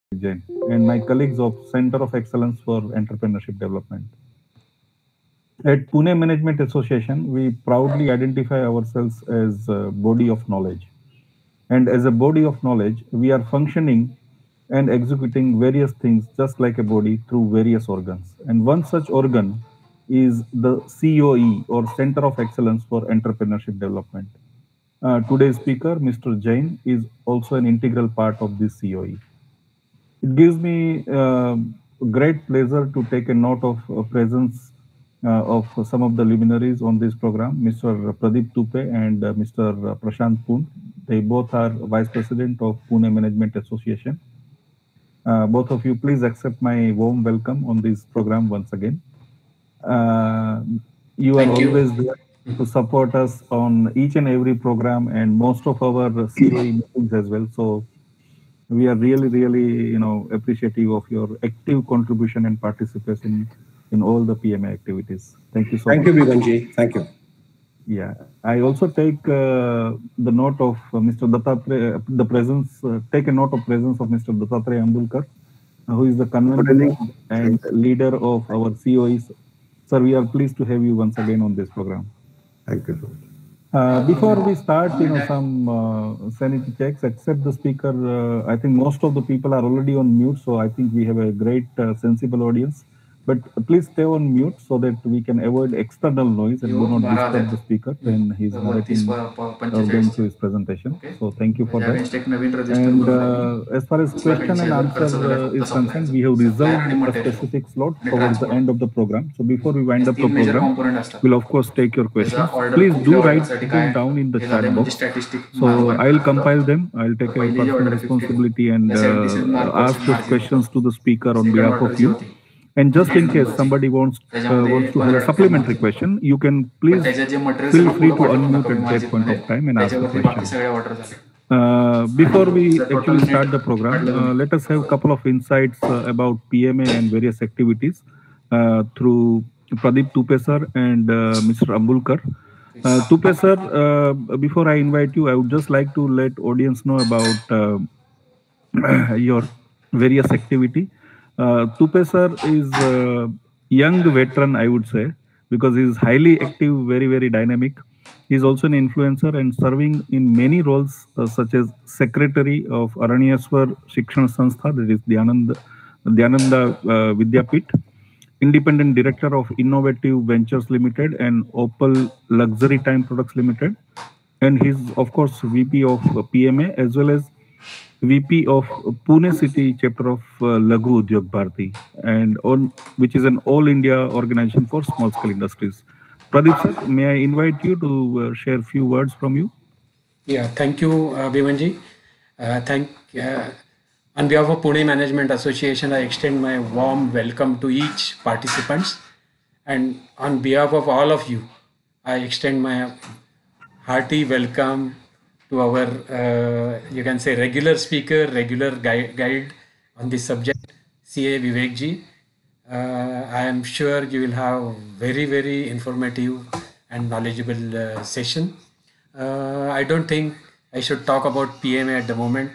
Jain, and my colleagues of Center of Excellence for Entrepreneurship Development. At Pune Management Association, we proudly identify ourselves as a body of knowledge. And as a body of knowledge, we are functioning and executing various things just like a body through various organs. And one such organ is the COE, or Center of Excellence for Entrepreneurship Development. Today's speaker, Mr. Jain, is also an integral part of this COE. It gives me great pleasure to take a note of presence of some of the luminaries on this program, Mr. Pradeep Tupe and Mr. Prashant Poon. They both are Vice President of Pune Management Association. Both of you, please accept my warm welcome on this program once again. You are always there to support us on each and every program and most of our COE meetings as well. So we are really, appreciative of your active contribution and participation in all the PMA activities. Thank you so much. Thank you, Bhimanji. Thank you. Yeah, I also take the note of Mr. Dattatreya, the presence, take a note of presence of Mr. Dattatreya Ambulkar, who is the convener and leader of our COEs. Sir, we are pleased to have you once again on this program. Thank you. Before we start, some sanity checks, except the speaker, I think most of the people are already on mute, so I think we have a great sensible audience. But please stay on mute so that we can avoid external noise and do not disturb the speaker when he's narrating going through his presentation. So thank you for that. And as far as question and answer is concerned, we have reserved a specific slot towards the end of the program. So before we wind up the program, we'll of course take your questions. Please do write them down in the chat box. So I'll compile them. I'll take a personal responsibility and ask those questions to the speaker on behalf of you. And just in case somebody wants to have a supplementary question, you can please feel free to unmute at that point of time and ask the question. Before we actually start the program, let us have a couple of insights about PMA and various activities through Pradeep Tupe sir and Mr. Ambulkar. Tupe sir, before I invite you, I would just like to let audience know about your various activity. Tupe sir is a young veteran, I would say, because he is highly active, very dynamic. He is also an influencer and serving in many roles, such as Secretary of Aranyaswar Shikshan Sanstha, that is Dhyananda Vidyapit, Independent Director of Innovative Ventures Limited and Opal Luxury Time Products Limited. And he's, of course, VP of PMA as well as VP of Pune City chapter of Laghu Udyog Bharati, and which is an all India organization for small scale industries. Pradeep sir, may I invite you to share a few words from you? Yeah, thank you, Bhimanji. On behalf of Pune Management Association, I extend my warm welcome to each participants, and on behalf of all of you, I extend my hearty welcome to our, you can say, regular speaker, regular guide on this subject, CA Vivek ji. I am sure you will have very informative and knowledgeable session. I don't think I should talk about PMA at the moment.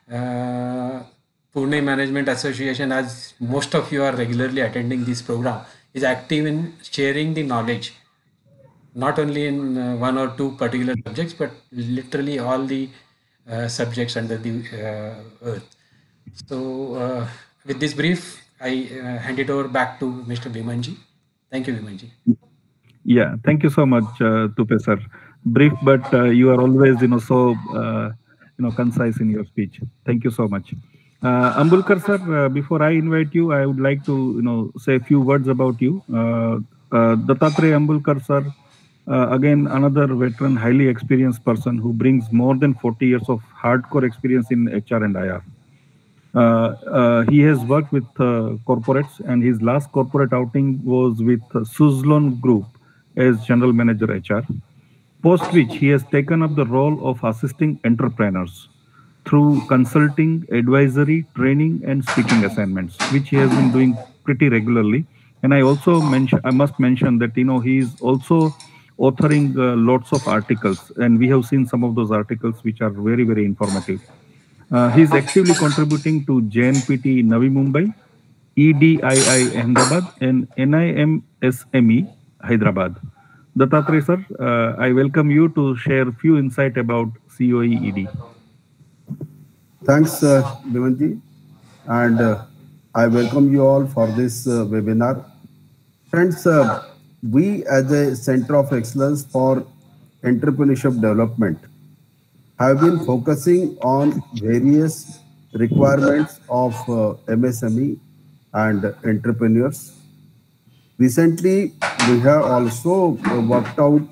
Pune Management Association, as most of you are regularly attending this program, is active in sharing the knowledge, not only in one or two particular subjects, but literally all the subjects under the earth. So with this brief, I hand it over back to Mr. Bhimanji. Thank you, Bhimanji. Yeah, thank you so much, Tupe sir. Brief, but you are always, so, concise in your speech. Thank you so much. Ambulkar sir, before I invite you, I would like to, say a few words about you. Dattatreya Ambulkar sir, again, another veteran, highly experienced person who brings more than 40 years of hardcore experience in HR and IR. He has worked with corporates, and his last corporate outing was with Suzlon Group as General Manager HR, post which he has taken up the role of assisting entrepreneurs through consulting, advisory, training, and speaking assignments, which he has been doing pretty regularly. And I must mention that, he is also authoring lots of articles, and we have seen some of those articles which are very informative. He's actively contributing to JNPT Navi Mumbai, EDII Ahmedabad, and NIMSME Hyderabad. Dattatreya sir, I welcome you to share few insight about COE ED. Thanks, Bimanji, and I welcome you all for this webinar. Friends, we as a Center of Excellence for Entrepreneurship Development have been focusing on various requirements of MSME and entrepreneurs. Recently, we have also worked out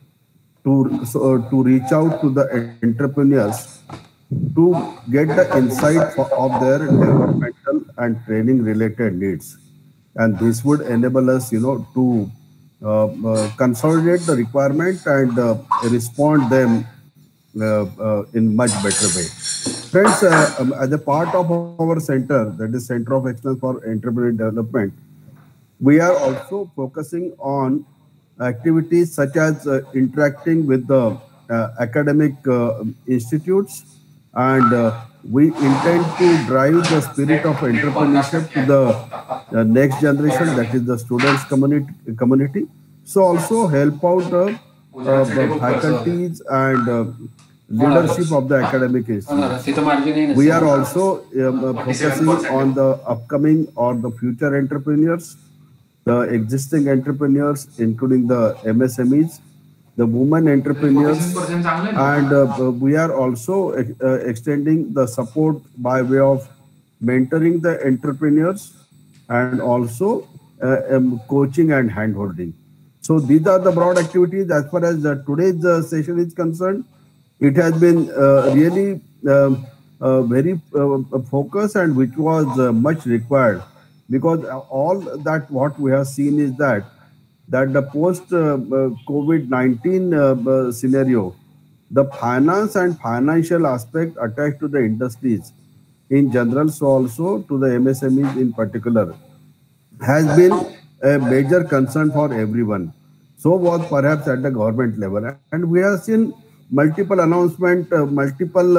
to reach out to the entrepreneurs to get the insight of their developmental and training related needs, and this would enable us to consolidate the requirement and respond them in much better way. Friends, as a part of our center, that is Center of Excellence for Entrepreneurial Development, we are also focusing on activities such as interacting with the academic institutes, and we intend to drive the spirit of entrepreneurship to the next generation, that is the students community. So also help out the faculties and leadership of the academic institutes. We are also focusing on the upcoming or the future entrepreneurs, the existing entrepreneurs, including the MSMEs, the women entrepreneurs, and we are also extending the support by way of mentoring the entrepreneurs and also coaching and handholding. So these are the broad activities as far as today's session is concerned. It has been really very focused, and which was much required, because all that what we have seen is that the post COVID-19 scenario, the finance and financial aspect attached to the industries in general, so also to the MSMEs in particular, has been a major concern for everyone. So was perhaps at the government level, and we have seen multiple announcement, multiple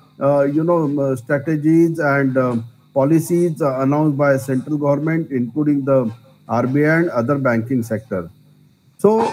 strategies and policies announced by central government, including the RBI and other banking sector. So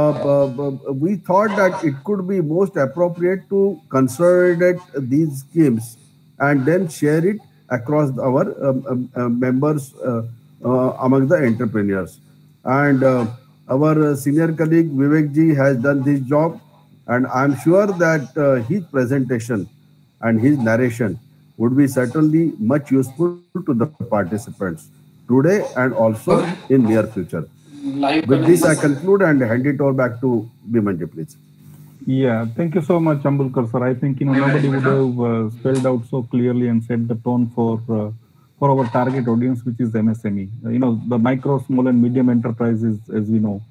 we thought that it could be most appropriate to consolidate these schemes and then share it across our members among the entrepreneurs. And our senior colleague Vivek ji has done this job, and I'm sure that his presentation and his narration would be certainly much useful to the participants today and also in near future. With this, I conclude and hand it over back to Bimanji, please. Yeah, thank you so much, Ambulkar sir. I think nobody would have spelled out so clearly and set the tone for our target audience, which is MSME. The micro, small, and medium enterprises, as we know.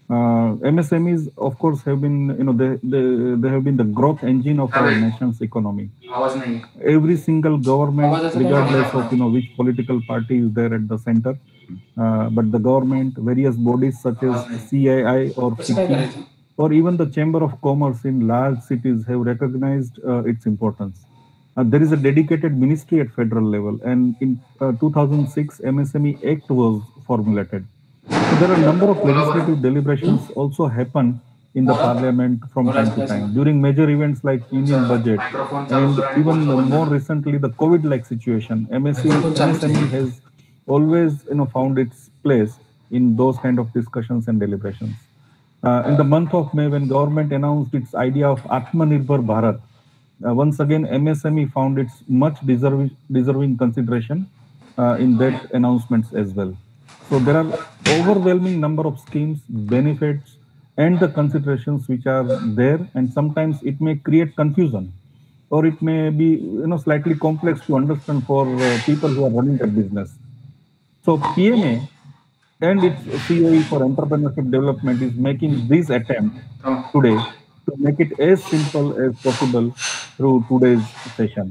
MSMEs, of course, have been they have been the growth engine of our nation's economy. Every single government, regardless of which political party is there at the center, but the government, various bodies such as CII or FICCI, or even the Chamber of Commerce in large cities have recognized its importance. There is a dedicated ministry at federal level, and in 2006, MSME Act was formulated. So there are a number of legislative deliberations also happen in the parliament from time to time during major events like Union Budget, and even more recently the COVID-like situation. MSME has always found its place in those kind of discussions and deliberations. In the month of May, when government announced its idea of Atmanirbhar Bharat, once again MSME found its much deserving consideration in that announcements as well. So there are overwhelming number of schemes, benefits, and the considerations which are there, and sometimes it may create confusion, or it may be slightly complex to understand for people who are running their business. So PMA and its COE for entrepreneurship development is making this attempt today to make it as simple as possible through today's session.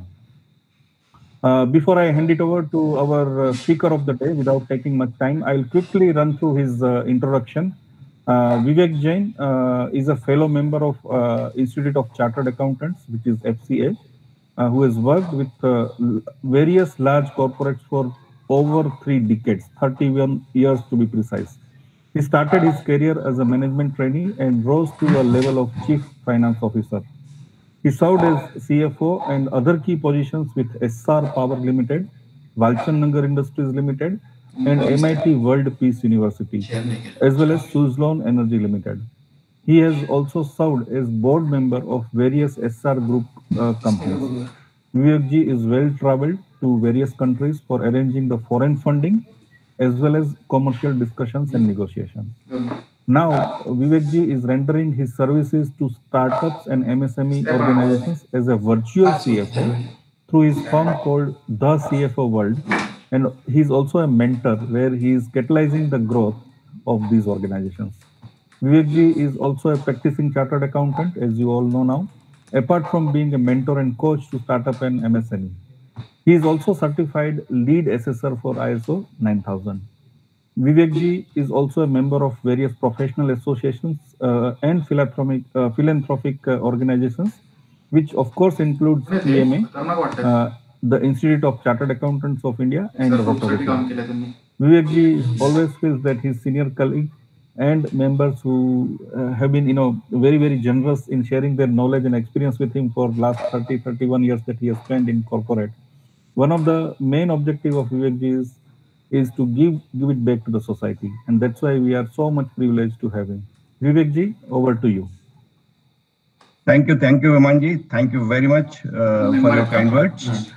Before I hand it over to our speaker of the day, without taking much time, I'll quickly run through his introduction. Vivek Jain is a fellow member of Institute of Chartered Accountants, which is FCA. who has worked with various large corporates for over 3 decades, 31 years to be precise. He started his career as a management trainee and rose to a level of chief finance officer. He served as CFO and other key positions with SR Power Limited, Walchannagar Industries Limited, and MIT World Peace University, as well as Suzlon Energy Limited. He has also served as board member of various SR Group companies. Vivekji is well traveled to various countries for arranging the foreign funding as well as commercial discussions and negotiations. Now, Vivekji is rendering his services to startups and MSME organizations as a virtual CFO through his firm called The CFO World. And he's also a mentor where he is catalyzing the growth of these organizations. Vivekji is also a practicing chartered accountant, as you all know now, apart from being a mentor and coach to startup and MSME. He is also certified lead assessor for ISO 9000. Vivekji is also a member of various professional associations and philanthropic organizations, which of course includes EMA, the Institute of Chartered Accountants of India, and Rotary. Vivekji always feels that his senior colleagues and members who have been, very, very generous in sharing their knowledge and experience with him for last 30, 31 years that he has spent in corporate. One of the main objectives of Vivekji is to give it back to the society. And that's why we are so much privileged to have him. Vivekji, over to you. Thank you, Vimanji. Thank you very much for your kind words.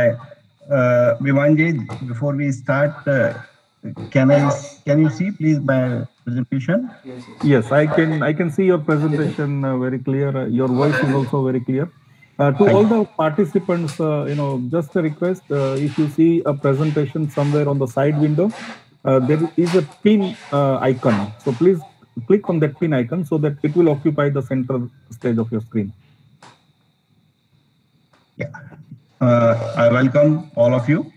Vimanji, before we start, can you see please my presentation? Yes, I can see your presentation very clear. Your voice is also very clear. To all the participants, just a request, if you see a presentation somewhere on the side window, there is a pin icon. So please click on that pin icon so that it will occupy the center stage of your screen. Yeah, I welcome all of you.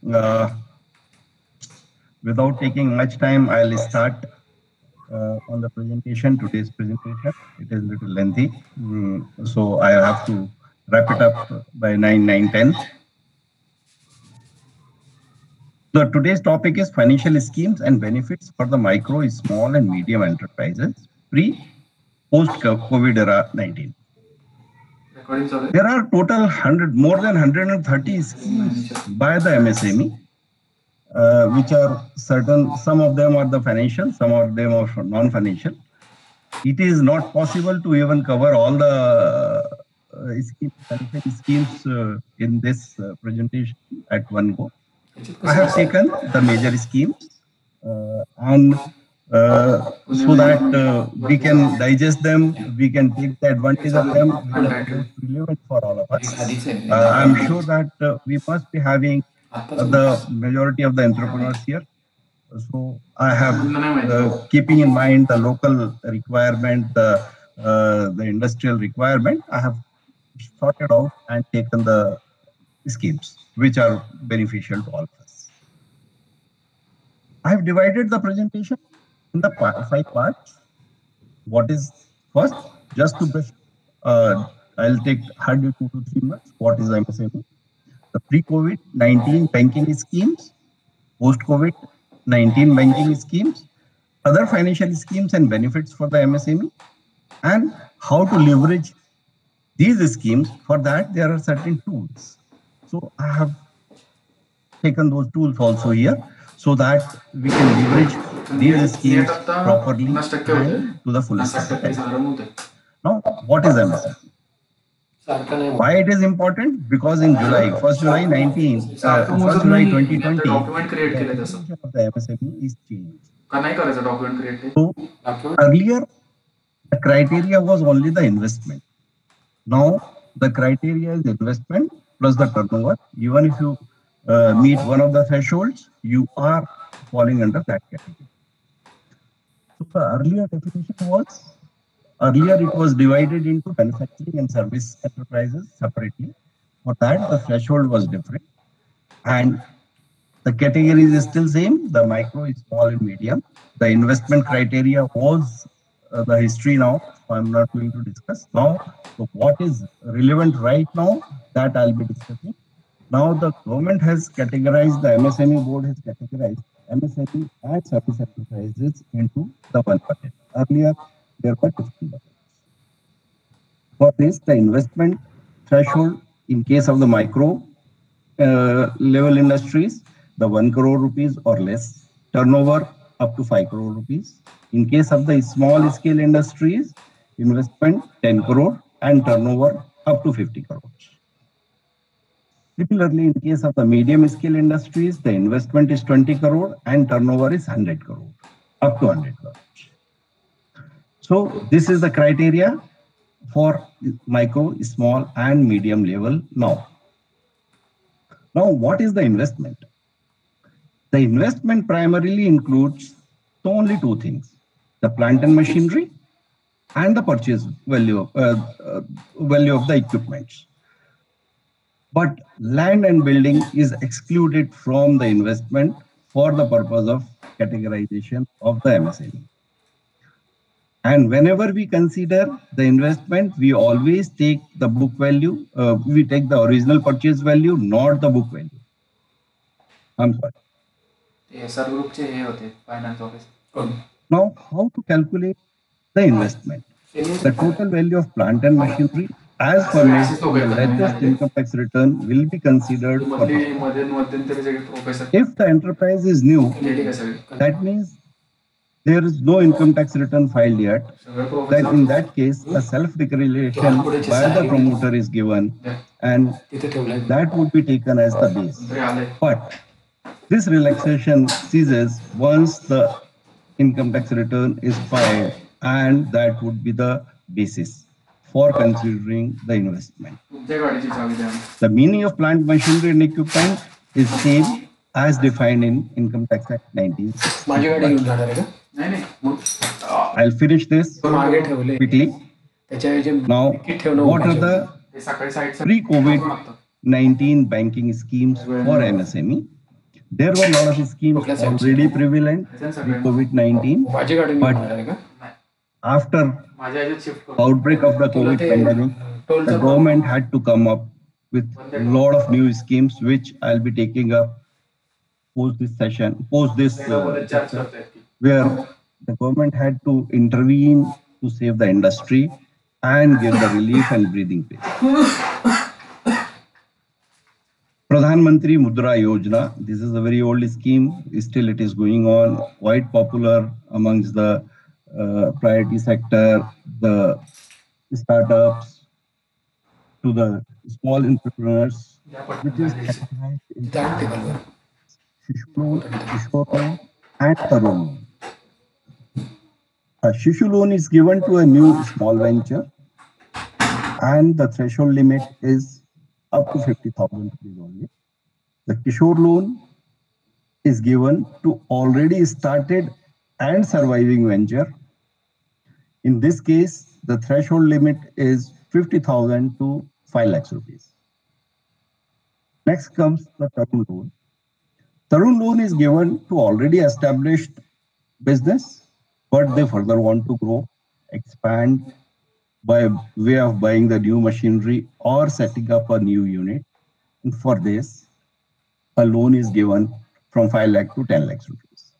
Without taking much time, I'll start on the presentation, today's presentation. It is a little lengthy, so I have to wrap it up by 9:10. So today's topic is financial schemes and benefits for the micro, small and medium enterprises post-COVID era 19. There are total more than 130 schemes by the MSME, which are certain. Some of them are the financial, some of them are non-financial. It is not possible to even cover all the schemes in this presentation at one go. I have taken the major schemes and so that we can digest them, we can take the advantage of them, relevant for all of us. I'm sure that we must be having the majority of the entrepreneurs here. So I have, keeping in mind the local requirement, the industrial requirement, I have sorted out and taken the schemes which are beneficial to all of us. I have divided the presentation in the 5 parts. What is first, just to brush, I'll take hardly 2 to 3 minutes. What is MSME? The pre-COVID-19 banking schemes, post-COVID-19 banking schemes, other financial schemes and benefits for the MSME, and how to leverage these schemes. For that, there are certain tools. So I have taken those tools also here so that we can leverage these schemes properly and to the fullest extent. Now, what is MSME? Why it is important? Because in July 2020, the MSME is changed. So earlier, the criteria was only the investment. Now, the criteria is investment plus the turnover. Even if you meet one of the thresholds, you are falling under that category. So the earlier definition was, it was divided into manufacturing and service enterprises separately. For that, the threshold was different. And the categories is still same. The micro, small and medium. The investment criteria was the history now, so I'm not going to discuss now. So what is relevant right now, that I'll be discussing. Now the government has categorized, the MSME board has categorized MSME and service enterprises into the one bucket. Earlier, there were different buckets. For this, the investment threshold in case of the micro level industries, the 1 crore rupees or less, turnover up to 5 crore rupees. In case of the small scale industries, investment 10 crore and turnover up to 50 crores. Similarly, in case of the medium scale industries, the investment is 20 crore and turnover is 100 crore, up to 100 crores. So this is the criteria for micro, small and medium level now. Now, what is the investment? The investment primarily includes only two things: the plant and machinery and the purchase value of the equipments. But land and building is excluded from the investment for the purpose of categorization of the MSME. And whenever we consider the investment, we always take the book value, we take the original purchase value, not the book value. I'm sorry. Now, how to calculate the investment? The total value of plant and machinery as furnished in the latest income tax return will be considered for if the enterprise is new, that means there is no income tax return filed yet. Then in that case, a self-declaration by the promoter is given and that would be taken as the base. But this relaxation ceases once the income tax return is filed, and that would be the basis for considering the investment. The meaning of plant, machinery and equipment is same as defined in Income Tax Act 1960. I'll finish this quickly. Now, what are the pre-COVID-19 banking schemes for MSME? There were a lot of schemes already prevalent pre-COVID-19, but after outbreak of the COVID pandemic, the government had to come up with a lot of new schemes, which I'll be taking up post this session, where the government had to intervene to save the industry and give the relief and breathing space. Pradhan Mantri Mudra Yojana, this is a very old scheme, still it is going on, quite popular amongst the priority sector, the startups, to the small entrepreneurs, which is Shishu loan, Kishore loan and Tarun loan. A Shishu loan is given to a new small venture and the threshold limit is up to 50,000 rupees only. The Kishore loan is given to already started and surviving venture. In this case, the threshold limit is 50,000 to 5 lakhs rupees. Next comes the Tarun loan. Tarun loan is given to already established business, but they further want to grow, expand by way of buying the new machinery or setting up a new unit. And for this, a loan is given from 5 lakh to 10 lakhs rupees.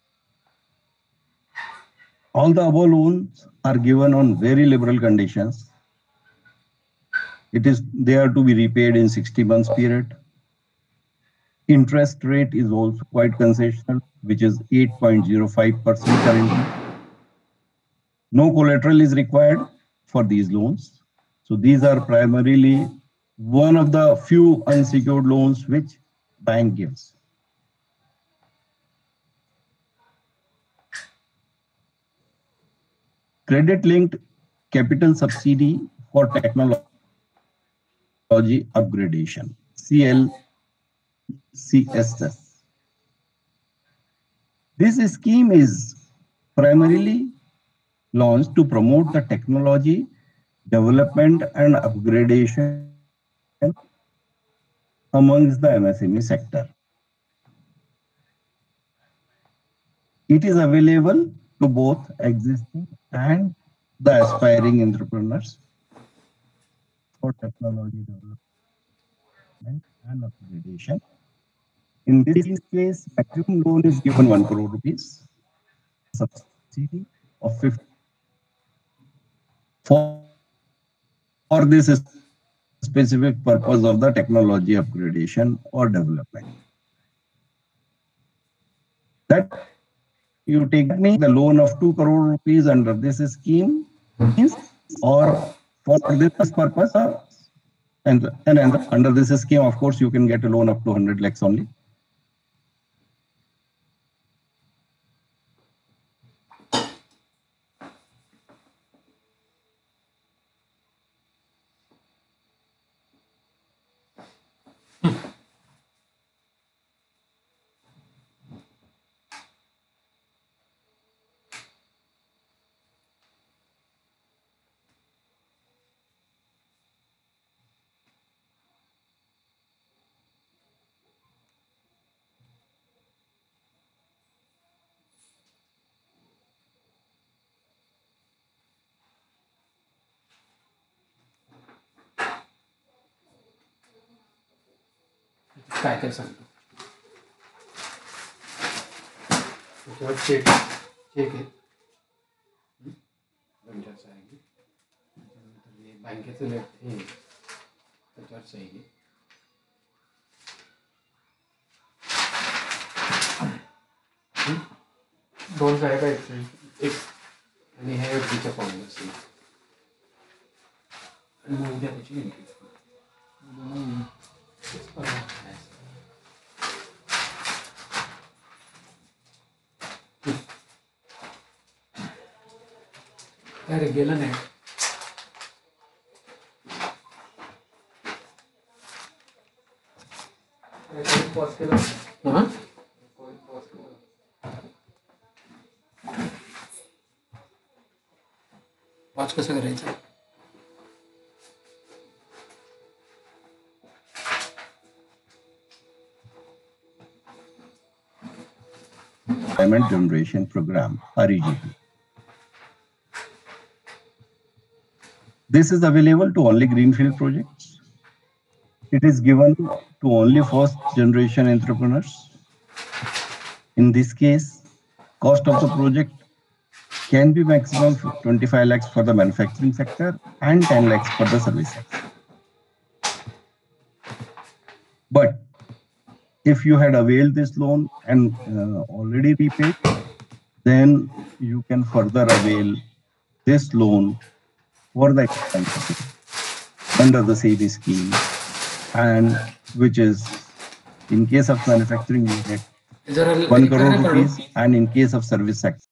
All the above loans are given on very liberal conditions. They are to be repaid in 60 months period. Interest rate is also quite concessional, which is 8.05% currently. No collateral is required for these loans. So these are primarily one of the few unsecured loans which bank gives. Credit-linked capital subsidy for technology upgradation, CLCSS. This scheme is primarily launched to promote the technology development and upgradation amongst the MSME sector. It is available to both existing and the aspiring entrepreneurs for technology development and upgradation. In this case, maximum loan is given 1 crore rupees, subsidy of 50 for this specific purpose of the technology upgradation or development. That you take the loan of 2 crore rupees under this scheme, or for this purpose, and under this scheme, of course, you can get a loan up to 100 lakhs only. काय काय सांगतो त्याच्यावर check आहे बंजाचं आहे त्याच्यानंतर हे बँकेचं left हे त्याच्यावर सही आहे दोन साहेब आहेत एक आणि हे एफडीच्या फॉर्मवर सही आणि मग उद्या त्याची एंट्री अरे गेलं नाही पॉज कसं करायचं Employment Generation Program, REGP. This is available to only greenfield projects. It is given to only first generation entrepreneurs. In this case, cost of the project can be maximum 25 lakhs for the manufacturing sector and 10 lakhs for the service sector. But if you had availed this loan and already repaid, then you can further avail this loan for the expenses under the same scheme, and which is in case of manufacturing you get 1 crore rupees, and in case of service sector